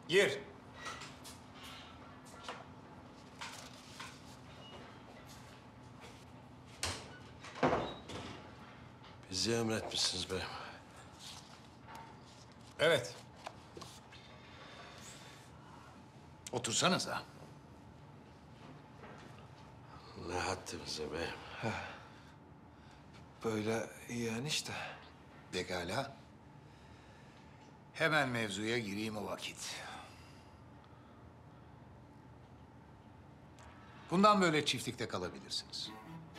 Gir. Bizi emretmişsiniz beyim. Evet. Otursanıza. Ne haddimize beyim. Böyle iyi enişte. Pekala. Hemen mevzuya gireyim o vakit. Bundan böyle çiftlikte kalabilirsiniz.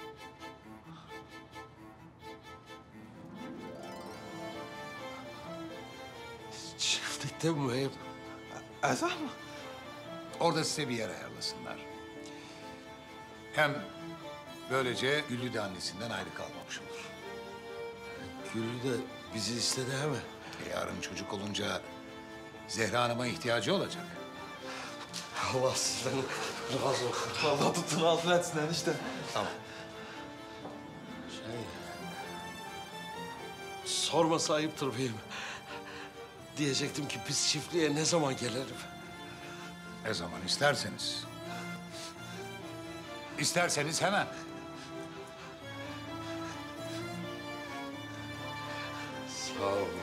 Çiftlikte mi beyim? Ezan mı? Orada size bir yer ayarlasınlar. Hem böylece Güllü de annesinden ayrı kalmamış olur. Güllü de bizi istedi hemen. Yarın çocuk olunca Zehra Hanım'a ihtiyacı olacak. Allah sizden razı olsun. Allah tutun altına etsin enişte. Tamam. Sorması ayıptır beyim. Diyecektim ki biz çiftliğe ne zaman gelelim? Ne zaman isterseniz. İsterseniz hemen. Sağ olun